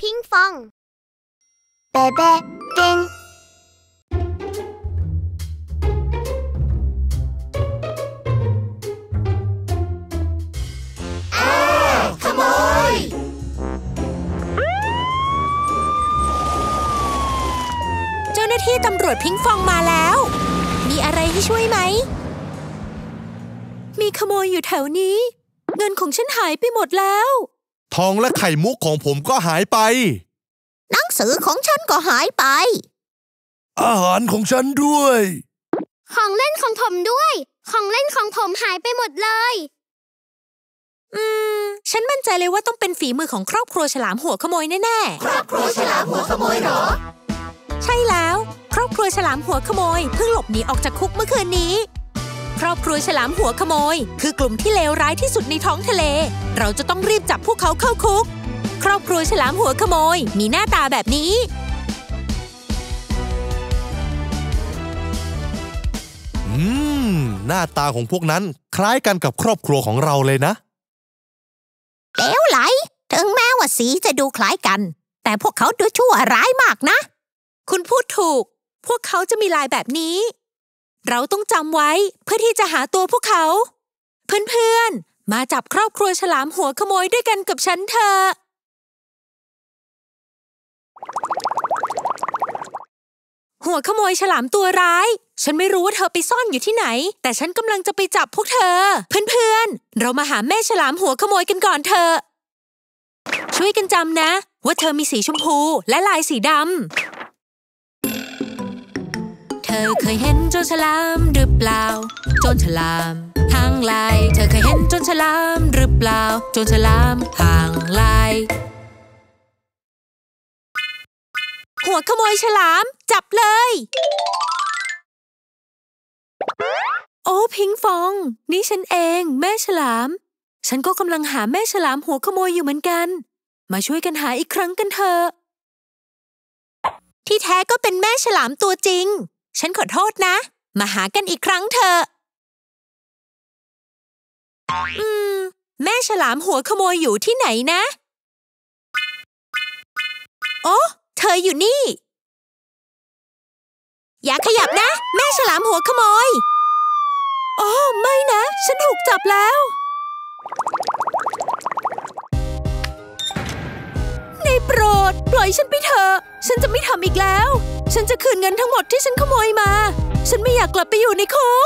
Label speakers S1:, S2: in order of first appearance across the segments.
S1: พิงฟองเบเบ้ปิง
S2: ขโมย
S3: เจ้าหน้าที่ตำรวจพิงฟองมาแล้วมีอะไรให้ช่วยไหมมีขโมยอยู่แถวนี้เงินของฉันหายไปหมดแล้ว
S4: ทองและไข่มุกของผมก็หายไป
S1: หนังสือของฉันก็หายไป
S4: อาหารของฉันด้วย
S1: ของเล่นของผมด้วยของเล่นของผมหายไปหมดเลย
S3: ฉันมั่นใจเลยว่าต้องเป็นฝีมือของครอบครัวฉลามหัวขโมยแน่
S2: ๆครอบครัวฉลามหัวขโมยเหรอ
S3: ใช่แล้วครอบครัวฉลามหัวขโมยเพิ่งหลบหนีออกจากคุกเมื่อคืนนี้ครอบครัวฉลามหัวขโมยคือกลุ่มที่เลวร้ายที่สุดในท้องทะเลเราจะต้องรีบจับพวกเขาเข้าคุกครอบครัวฉลามหัวขโมยมีหน้าตาแบบนี้
S4: หน้าตาของพวกนั้นคล้ายกันกับครอบครัวของเราเลยนะ
S1: เลวไหลถึงแม้ว่าสีจะดูคล้ายกันแต่พวกเขาดูชั่วร้ายมากนะ
S3: คุณพูดถูกพวกเขาจะมีลายแบบนี้เราต้องจำไว้เพื่อที่จะหาตัวพวกเขาเพื่อนๆมาจับครอบครัวฉลามหัวขโมยด้วยกันกับฉันเถอะหัวขโมยฉลามตัวร้ายฉันไม่รู้ว่าเธอไปซ่อนอยู่ที่ไหนแต่ฉันกำลังจะไปจับพวกเธอเพื่อนๆเรามาหาแม่ฉลามหัวขโมยกันก่อนเถอะช่วยกันจำนะว่าเธอมีสีชมพูและลายสีดำเธอเคยเห็นโจรฉลามหรือเปล่าโจรฉลามห่างลายเธอเคยเห็นโจรฉลามหรือเปล่าโจรฉลามห่างลายหัวขโมยฉลามจับเลยโอ้พิงฟองนี่ฉันเองแม่ฉลามฉันก็กำลังหาแม่ฉลามหัวขโมยอยู่เหมือนกันมาช่วยกันหาอีกครั้งกันเถอะที่แท้ก็เป็นแม่ฉลามตัวจริงฉันขอโทษนะมาหากันอีกครั้งเถอะแม่ฉลามหัวขโมยอยู่ที่ไหนนะโอ้เธออยู่นี่อย่าขยับนะแม่ฉลามหัวขโมยโอ้ไม่นะฉันถูกจับแล้วได้โปรดปล่อยฉันไปเถอะฉันจะไม่ทำอีกแล้วฉันจะคืนเงินทั้งหมดที่ฉันขโมยมาฉันไม่อยากกลับไปอยู่ในคุก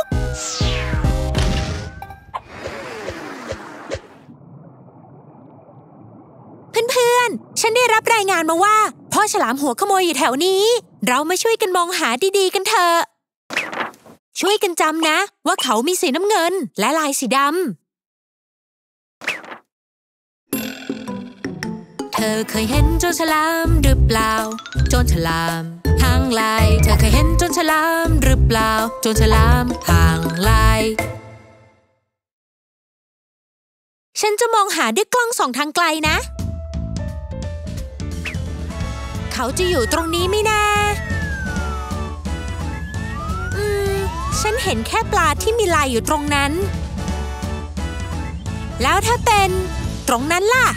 S3: เพื่อนๆฉันได้รับรายงานมาว่าพ่อฉลามหัวขโมยอยู่แถวนี้เรามาช่วยกันมองหาดีๆกันเถอะช่วยกันจำนะว่าเขามีสีน้ำเงินและลายสีดำเธอเคยเห็นโจรฉลามหรือเปล่าโจรฉลามห่างลายเธอเคยเห็นโจรฉลามหรือเปล่าโจรฉลามห่างลายฉันจะมองหาด้วยกล้องส่องทางไกลนะเขาจะอยู่ตรงนี้ไหมนะฉันเห็นแค่ปลาที่มีลายอยู่ตรงนั้นแล้วถ้าเป็นตรงนั้นล่ะ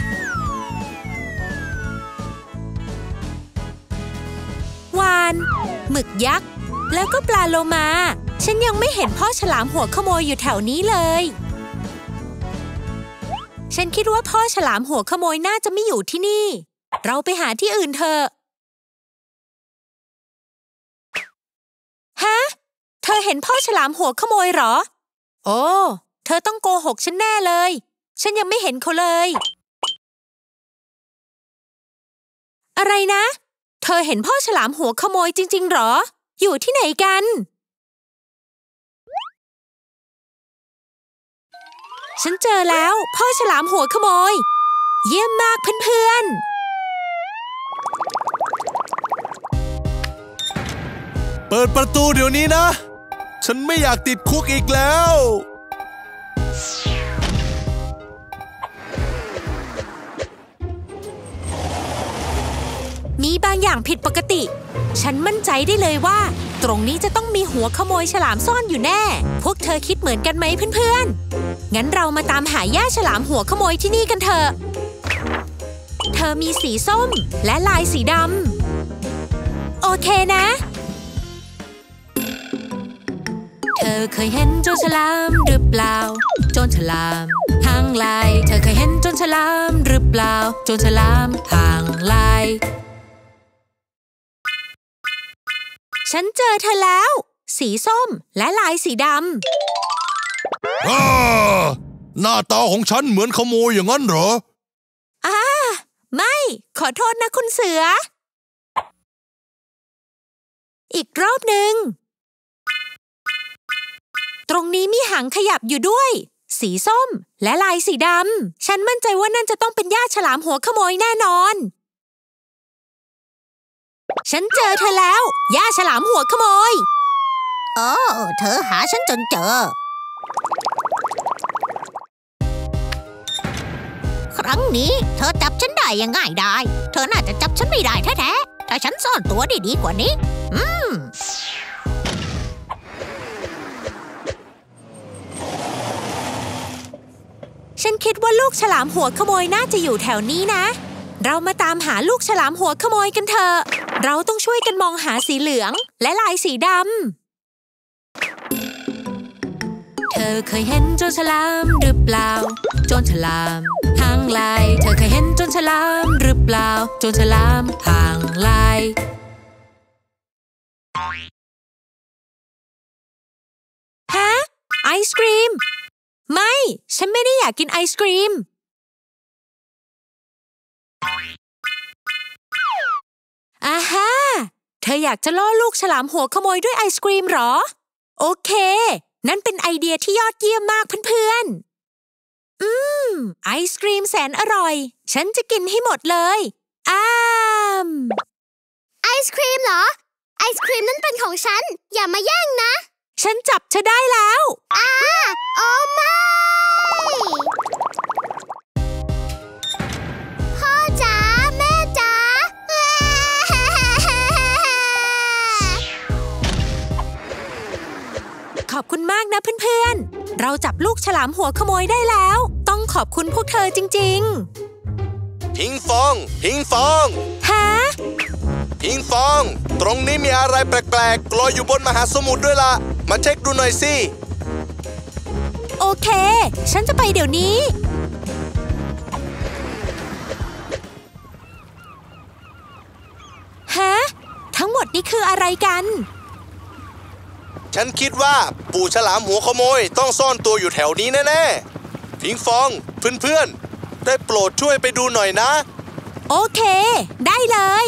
S3: วานหมึกยักษ์แล้วก็ปลาโลมาฉันยังไม่เห็นพ่อฉลามหัวขโมยอยู่แถวนี้เลยฉันคิดว่าพ่อฉลามหัวขโมยน่าจะไม่อยู่ที่นี่เราไปหาที่อื่นเถอะฮะเธอเห็นพ่อฉลามหัวขโมยเหรอโอ้เธอต้องโกหกฉันแน่เลยฉันยังไม่เห็นเขาเลยอะไรนะเธอเห็นพ่อฉลามหัวขโมยจริงๆหรออยู่ที่ไหนกันฉันเจอแล้วพ่อฉลามหัวขโมยเยี่ยมมากเพื่อน
S4: ๆเปิดประตูเดี๋ยวนี้นะฉันไม่อยากติดคุกอีกแล้ว
S3: มีบางอย่างผิดปกติฉันมั่นใจได้เลยว่าตรงนี้จะต้องมีหัวขโมยฉลามซ่อนอยู่แน่พวกเธอคิดเหมือนกันไหมเพื่อนๆงั้นเรามาตามหาย่าฉลามหัวขโมยที่นี่กันเถอะ ถ้อมีสีส้มและลายสีดำโอเคนะเธอเคยเห็นโจรฉลามหรือเปล่าโจรฉลามหางลายเธอเคยเห็นโจรฉลามหรือเปล่าโจรฉลามหางลายฉันเจอเธอแล้วสีส้มและลายสีดำ
S4: หน้าตาของฉันเหมือนขโมยอย่างนั้นเหรอ
S3: ไม่ขอโทษนะคุณเสืออีกรอบหนึ่งตรงนี้มีหางขยับอยู่ด้วยสีส้มและลายสีดำฉันมั่นใจว่านั่นจะต้องเป็นย่าฉลามหัวขโมยแน่นอนฉันเจอเธอแล้วย่าฉลามหัวขโมย
S1: เธอหาฉันจนเจอครั้งนี้เธอจับฉันได้ยังง่ายได้เธอน่าจะจับฉันไม่ได้แท้ๆถ้าฉันซ่อนตัวได้ดีกว่านี้
S3: ฉันคิดว่าลูกฉลามหัวขโมยน่าจะอยู่แถวนี้นะเรามาตามหาลูกฉลามหัวขโมยกันเถอะเราต้องช่วยกันมองหาสีเหลืองและลายสีดำเธอเคยเห็นโจรฉลามหรือเปล่าโจรฉลามหางลายเธอเคยเห็นโจรฉลามหรือเปล่าโจรฉลามหางลายฮะไอศกรีมไม่ฉันไม่ได้อยากกินไอศกรีมอาฮะเธออยากจะล่อลูกฉลามหัวขโมยด้วยไอศกรีมหรอโอเคนั่นเป็นไอเดียที่ยอดเยี่ยมมากเพื่อนๆไอศกรีมแสนอร่อยฉันจะกินให้หมดเลย
S5: ไอศกรีมเหรอไอศกรีมนั้นเป็นของฉันอย่ามาแย่งนะ
S3: ฉันจับเธอได้แล้ว
S5: โอ้ไม่พ่อจ๋าแม่จ๋า
S3: ขอบคุณมากนะเพื่อนๆเราจับลูกฉลามหัวขโมยได้แล้วต้องขอบคุณพวกเธอจริง
S4: ๆพิงฟอง
S3: ฮะ
S4: พิงฟองตรงนี้มีอะไรแปลกๆลอยอยู่บนมหาสมุทรด้วยล่ะมาเช็คดูหน่อยสิ
S3: โอเคฉันจะไปเดี๋ยวนี้ฮะทั้งหมดนี้คืออะไรกัน
S4: ฉันคิดว่าปู่ฉลามหัวขโมยต้องซ่อนตัวอยู่แถวนี้แน่ๆพิงฟองเพื่อนๆได้โปรดช่วยไปดูหน่อยนะ
S3: โอเคได้เลย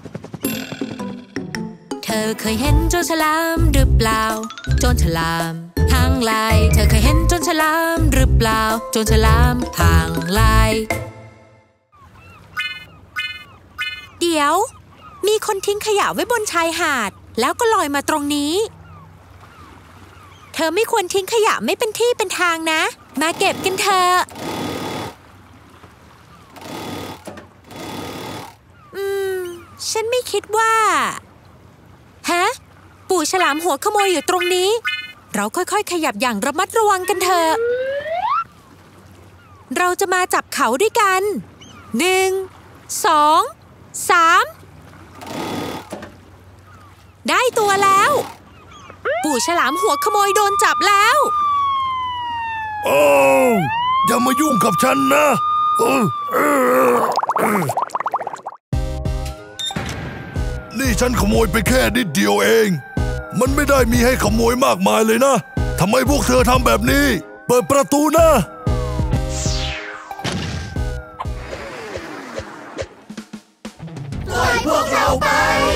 S3: เธอเคยเห็นโจรฉลามหรือเปล่าโจรฉลามหางลายเธอเคยเห็นโจรฉลามหรือเปล่าโจรฉลามหางลายเดี๋ยวมีคนทิ้งขยะไว้บนชายหาดแล้วก็ลอยมาตรงนี้เธอไม่ควรทิ้งขยะไม่เป็นที่เป็นทางนะมาเก็บกันเถอะฉันไม่คิดว่าฮะปู่ฉลามหัวขโมยอยู่ตรงนี้เราค่อยๆขยับอย่างระมัดระวังกันเถอะเราจะมาจับเขาด้วยกัน1 2 3ได้ตัวแล้วปู่ฉลามหัวขโมยโดนจับแล้ว
S4: อย่ามายุ่งกับฉันนะนี่ฉันขโมยไปแค่นิดเดียวเองมันไม่ได้มีให้ขโมยมากมายเลยนะทำไมพวกเธอทำแบบนี้เปิดประตูนะ
S2: ปล่อยพวกเราไป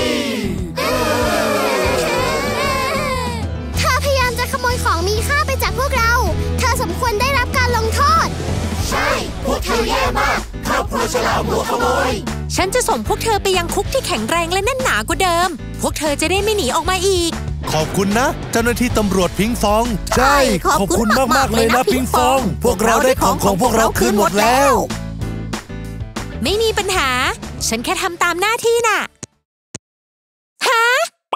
S5: เธอพยายามจะขโมยของมีค่าไปจากพวกเราเธอสมควรได้รับการลงโทษ
S2: ใช่พวกเธอแย่มากครอบครัวฉลามหัวขโมย
S3: ฉันจะส่งพวกเธอไปยังคุกที่แข็งแรงและแน่นหนากว่าเดิมพวกเธอจะได้ไม่หนีออกมาอีก
S4: ขอบคุณนะเจ้าหน้าที่ตำรวจพิงฟอง
S1: ใช่ขอบคุณมากๆเลยนะพิงฟองพวกเราได้ของพวกเราคืนหมดแล้ว
S3: ไม่มีปัญหาฉันแค่ทำตามหน้าที่น่ะฮะ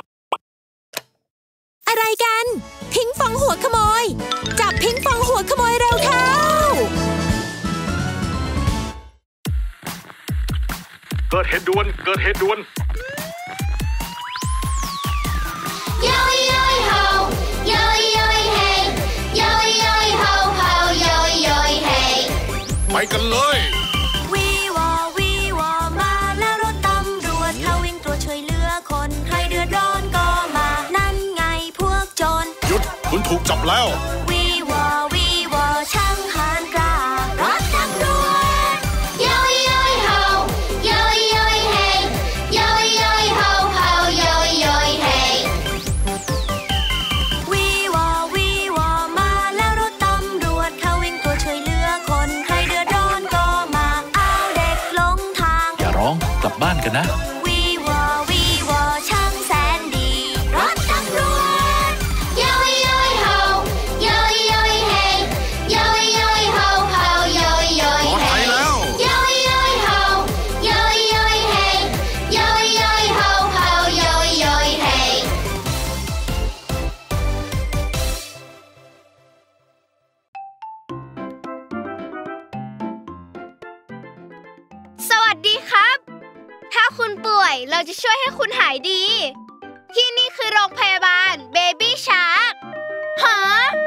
S3: อะไรกันพิงฟองหัวขโมยจับพิงฟองหัวขโมยเร็วเข้า
S6: เกิดเหตุด่วน
S2: โยโย่โฮโยโย่เฮโยโย่โฮโฮโยโย่เฮ
S6: ไปกันเลย
S3: วีวอมาแล้วรถตำรวจเขาวิ่งตรวจช่วยเหลือคนใครเดือดร้อนก็มานั่นไงพวกโจร
S6: หยุดคุณถูกจับแล้ว
S3: วีวอช่างหานกล้ารถตำรวจ
S2: โยโย่โฮโยโย่เฮโยโย่โฮโฮโยโย่เฮ
S3: วีวอมาแล้วรถตำรวจเขาวิ่งตรวจช่วยเหลือคนใครเดือดร้อนก็มาเอาเด็กหลงทาง
S6: อย่าร้องกลับบ้านกันนะ
S3: วีวอช่างแสนดีรถตำรวจ
S2: โยโย่โฮโยโย่เฮโยโย่โฮโฮโยโย่เฮ
S6: ปลอดภัยแล้ว
S2: โยโย่โฮโยโย่เฮโยโย่โฮโฮโยโย่เฮ
S5: สวัสดีครับ ถ้าคุณป่วยเราจะช่วยให้คุณหายดี ที่นี่คือโรงพยาบาล Baby Shark ฮะ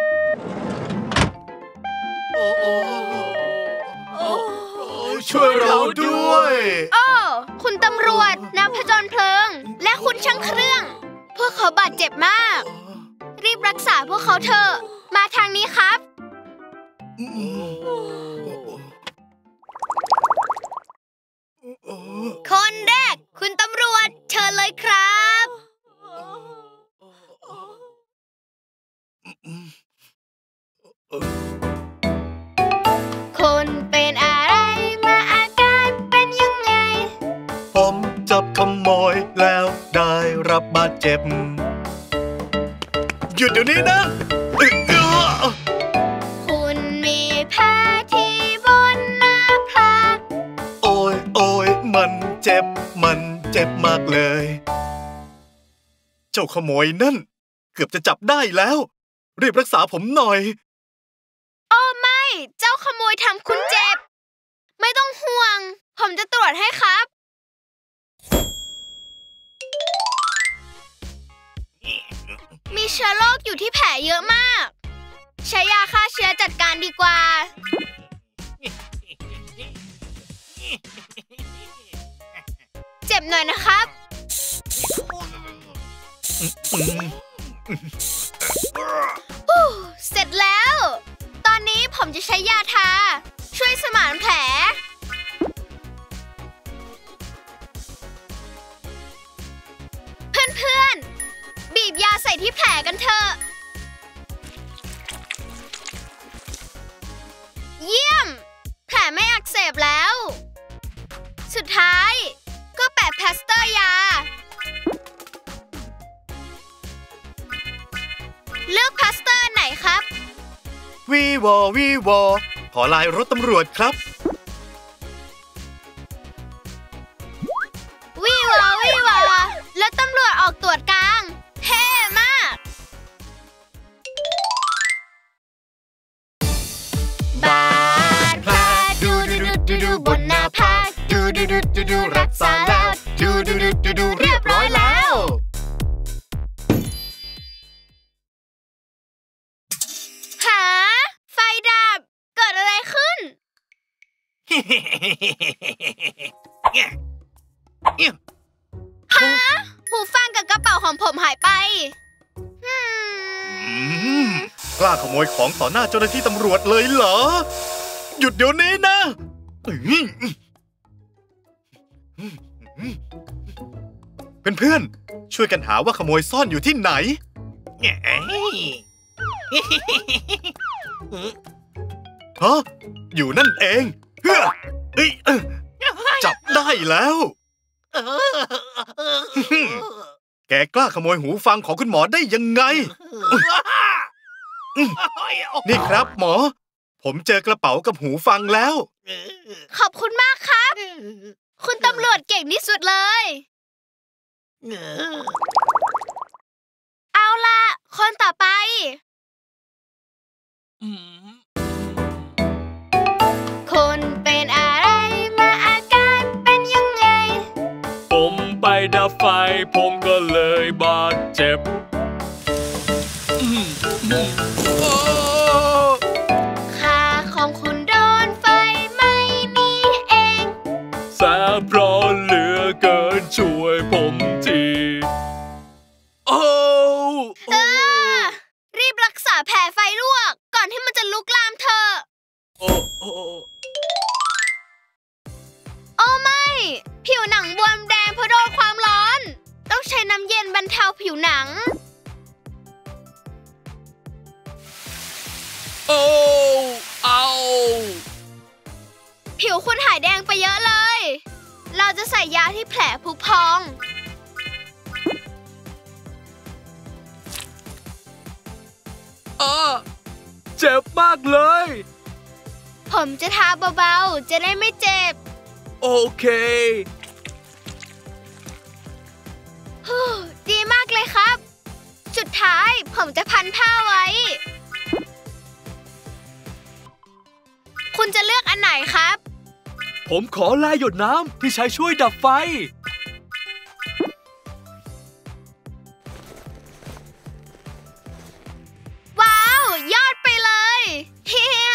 S6: ช่วยเราด้วย
S5: โอ้คุณตำรวจนักผจญเพลิง และคุณช่างเครื่อง พวกเขาบาดเจ็บมาก รีบรักษาพวกเขาเถอะ มาทางนี้ครับ คนแรกคุณตำรวจเชิญเลยครับคุณเป็นอะไรมาอาการเป็นยังไง
S6: ผมจับขโมยแล้วได้รับบาดเจ็บหยุดเดี๋ยวนี้นะ
S5: คุณมีแผลที่บนหน้าผาก
S6: โอ้ยมันเจ็บมากเลยเจ้าขโมยนั่นเกือบจะจับได้แล้วรีบรักษาผมหน่อย
S5: โอ้ไม่เจ้าขโมยทำคุณเจ็บไม่ต้องห่วงผมจะตรวจให้ครับ มีเชื้อโรคอยู่ที่แผลเยอะมากใช้ยาฆ่าเชื้อจัดการดีกว่าเจ็บหน่อยนะครับเสร็จแล้วตอนนี้ผมจะใช้ยาทาช่วยสมานแผลเพื่อนๆบีบยาใส่ที่แผลกันเถอะเยี่ยมแผลไม่อักเสบแล้วสุดท้ายก็แปะพลาสเตอร์ยาเลือกพลาสเตอร์ไหนครับ
S6: วีวอขอลายรถตำรวจครับ
S5: วีวอรถตำรวจออกตรวจกลางเท่มากบาดแผลดูบนหน้าผากดูรักษาแล้วดูเรียบร้อยแล้วหาไฟดับเกิดอะไรขึ้นหาหูฟังกับกระเป๋าของผมหายไป
S6: กล้าขโมยของต่อหน้าเจ้าหน้าที่ตำรวจเลยเหรอหยุดเดี๋ยวนี้นะเพื่อนๆช่วยกันหาว่าขโมยซ่อนอยู่ที่ไหนฮะอยู่นั่นเองจับได้แล้วแกกล้าขโมยหูฟังของคุณหมอได้ยังไงนี่ครับหมอผมเจอกระเป๋ากับหูฟังแล้ว
S5: ขอบคุณมากครับคุณตำรวจเก่งที่สุดเลยเอาล่ะคนต่อไปคุณเป็นอะไรมาอาการเป็นยังไง
S7: ไปดับไฟผมก็เลยบาดเจ็บ
S5: ขาของคุณโดนไฟไหม้นี่เอง
S7: แสบร้อนเหลือเกินช่วยผมที
S5: รีบรักษาแผลไฟลวกก่อนที่มันจะลุกลามเธอโอ้ไม่ผิวหนังบวมแดงเพราะโดนความร้อนต้องใช้น้ำเย็นบรรเทาผิวหนังผิวคุณหายแดงไปเยอะเลยเราจะใส่ยาที่แผลผุพอง
S7: เจ็บมากเลย
S5: ผมจะทาเบาๆจะได้ไม่เจ็บ
S7: โอเค
S5: ดีมากเลยครับสุดท้ายผมจะพันผ้าไว้คุณจะเลือกอันไหนครับ
S7: ผมขอลายหยดน้ำที่ใช้ช่วยดับไฟ
S5: ว้าวยอดไปเลยเฮีย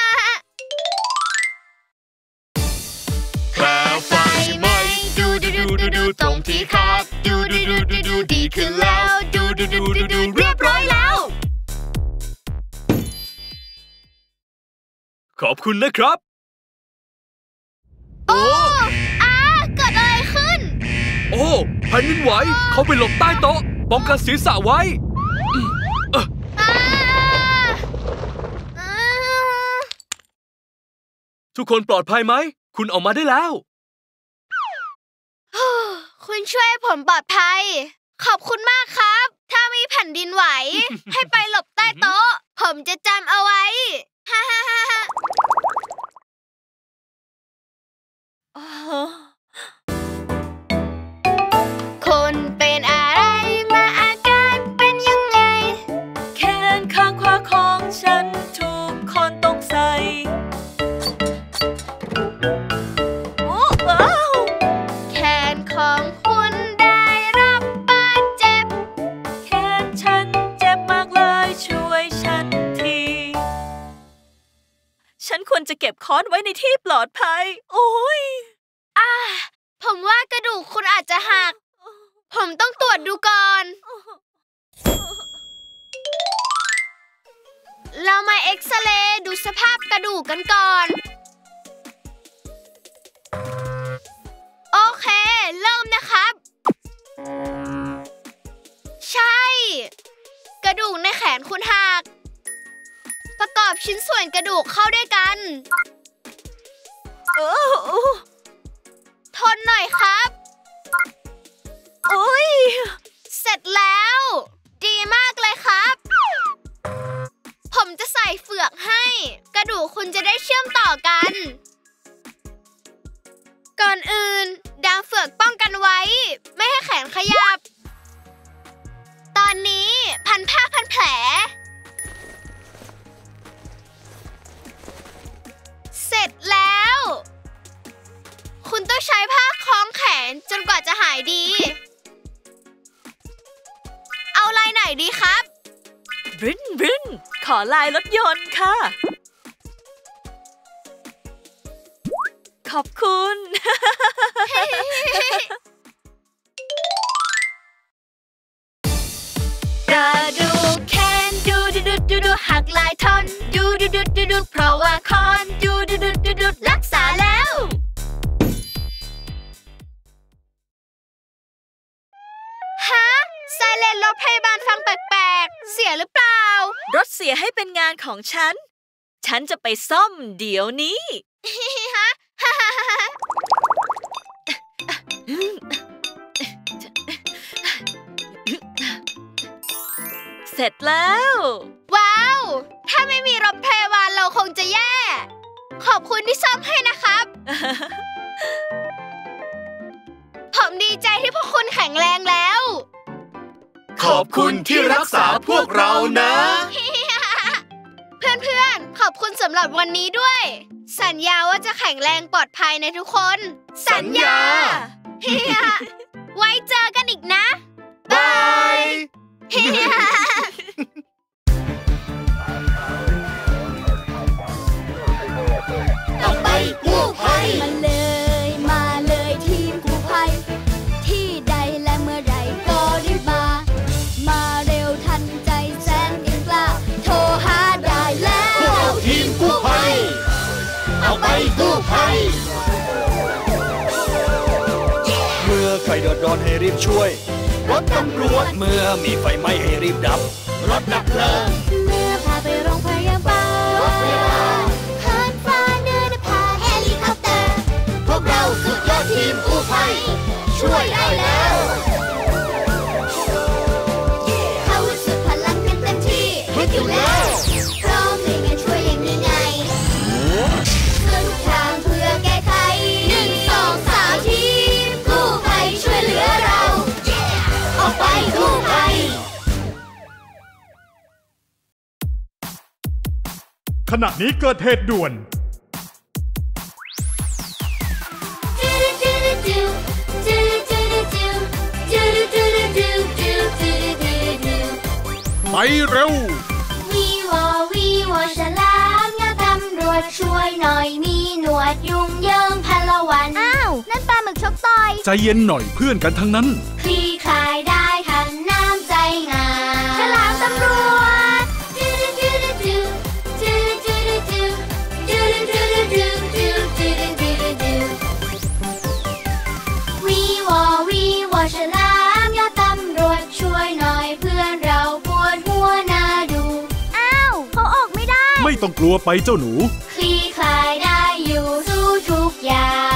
S7: แผลไฟไหม้ดูตรงที่ขาดดูดีขึ้นแล้วดู
S5: เรียบร้อยแล้ว
S7: ขอบคุณนะครับ
S5: เกิดอะไรขึ้น
S7: แผ่นดินไหวเขาไปหลบใต้โต๊ะป้องกันศีรษะไว้ทุกคนปลอดภัยไหมคุณออกมาได้แล้ว
S5: คุณช่วยผมปลอดภัยขอบคุณมากครับถ้ามีแผ่นดินไหว ให้ไปหลบใต้โต๊ะผมจะจำเอาไว้คนเป็นอะไรมาอาการเป็นยังไง
S3: แขนข้างขวาของฉันถูกคนตกใส่
S5: แขนของคุณได้รับบาดเจ็บ
S3: แขนฉันเจ็บมากเลยช่วยฉันทีฉันควรจะเก็บค้อนไว้ในที่ปลอดภัยโอ้ย
S5: ผมว่ากระดูกคุณอาจจะหักผมต้องตรวจดูก่อนเรามาเอ็กซเรย์ดูสภาพกระดูกกันก่อนโอเคเริ่มนะครับใช่กระดูกในแขนคุณหักประกอบชิ้นส่วนกระดูกเข้าด้วยกันทนหน่อยครับเสร็จแล้วดีมากเลยครับผมจะใส่เฟือกให้กระดูกคุณจะได้เชื่อมต่อกันก่อนอื่นดามเฟือกป้องกันไว้ไม่ให้แขนขยับตอนนี้พันผ้าพันแผลเสร็จแล้วคุณต้องใช้ผ้าคล้องแขนจนกว่าจะหายดีเอาลายไหนดีครับ
S3: บรินขอลายรถยนต์ค่ะขอบคุณ
S5: กระดูกแขนดูหักลายท่อนดูเพราะว่าคอนดูรักษาแล้วไซเรนรถพยาบาลฟังแปลกๆเสียหรือเปล่าร
S3: ถเสียให้เป็นงานของฉันจะไปซ่อมเดี๋ยวนี้เสร็จแล้ว
S5: ว้าวถ้าไม่มีรถพยาบาลเราคงจะแย่ขอบคุณที่ซ่อมให้นะครับผมดีใจที่พวกคุณแข็งแรงแล้ว
S6: ขอบคุณที่รักษาพวกเรานะ
S5: เพื่อนๆขอบคุณสำหรับวันนี้ด้วยสัญญาว่าจะแข็งแรงปลอดภัยในทุกคน
S6: สัญญา
S5: ไว้เจอ
S2: ต้องไปกู้ภัยมาเลยทีมกู้ภัยที่ใดและเมื่อไรก็รีบมาเร็วทันใจแสนเก่งกล้าโทรหาได้แล้ว
S7: ทีมกู้ภัยเอาไปกู้ภัย
S6: เมื่อใครเดือดร้อนให้รีบช่วยรถตำรวจเมื่อมีไฟไหม้ให้รีบดับ
S7: รถดับเพลิง
S2: เมื่อพาไปโรงพยาบาลเหินฟ้าเดินผ่าเฮลิคอปเตอร์
S7: พวกเราสุดยอดทีมกู้ภัยช่วยได้แล้ว
S2: เขาสุดพลังกันเต็มที่
S7: คิดอยู่แล้ว
S2: พร้อมในงานช่วยอย่างนี้ไงเพื่อทุกทางเพื่อแก้ไข1 2 3ทีมกู้ภัยช่วยเหลือเรา
S7: ออกไปกู้ภัย
S8: ขณะนี้เกิดเหตุด่วนไปเร็ว
S2: วีวอฉลามยาตำรวจช่วยหน่อยมีหนวดยุ่งเยิงพันละวันอ้าวนั่นปลาหมึกชกต่อย
S8: ใจเย็นหน่อยเพื่อนกันทั้งนั้น
S2: คลี่คลายได้ทันน้ำใจงามฉลามตำรวจวีวอฉลามยอดตำรวจช่วยหน่อยเพื่อนเราปวดหัวน่าดูอ้าวเขาออกไม่ได้
S8: ไม่ต้องกลัวไปเจ้าหนู
S2: คลี่คลายได้อยู่สู้ทุกอย่าง